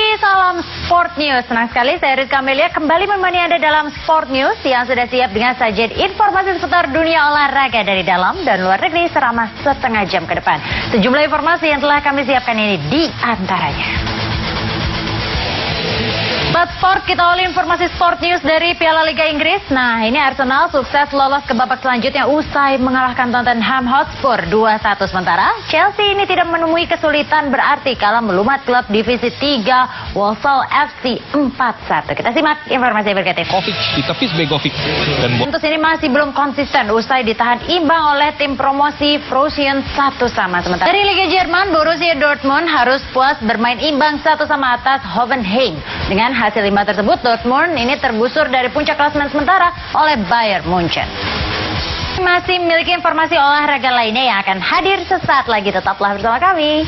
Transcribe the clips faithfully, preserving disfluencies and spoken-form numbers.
salam Sport News. Senang sekali saya Rizka Amelia kembali menemani Anda dalam Sport News yang sudah siap dengan sajian informasi seputar dunia olahraga dari dalam dan luar negeri selama setengah jam ke depan. Sejumlah informasi yang telah kami siapkan ini di antaranya. Buat Sport, kita awali informasi Sport News dari Piala Liga Inggris. Nah, ini Arsenal sukses lolos ke babak selanjutnya usai mengalahkan Tottenham Hotspur dua satu. Sementara Chelsea ini tidak menemui kesulitan berarti kala melumat klub divisi tiga Walsall F C empat satu. Kita simak informasi berikut ini. Kovic ditepis Begovic dan Juventus ini masih belum konsisten usai ditahan imbang oleh tim promosi Frosinone satu sama. Sementara dari Liga Jerman, Borussia Dortmund harus puas bermain imbang satu sama atas Hoffenheim. Dengan hasil lima tersebut, Dortmund ini tergusur dari puncak klasemen sementara oleh Bayern Munchen. Masih memiliki informasi olahraga lainnya yang akan hadir sesaat lagi. Tetaplah bersama kami.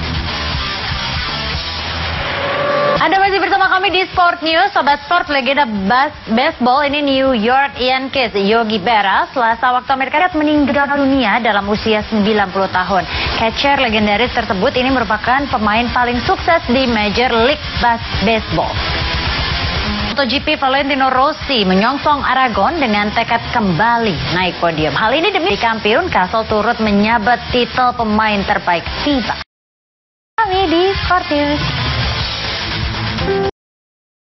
Anda masih bersama kami di Sport News. Sobat Sport, legenda bas baseball ini New York Yankees Yogi Berra Selasa waktu Amerika Serikat meninggal dunia dalam usia sembilan puluh tahun. Catcher legendaris tersebut ini merupakan pemain paling sukses di Major League Baseball. MotoGP Valentino Rossi menyongsong Aragon dengan tekad kembali naik podium. Hal ini demi kampiun Castle turut menyabet titel pemain terbaik FIBA. Kami di Sport News.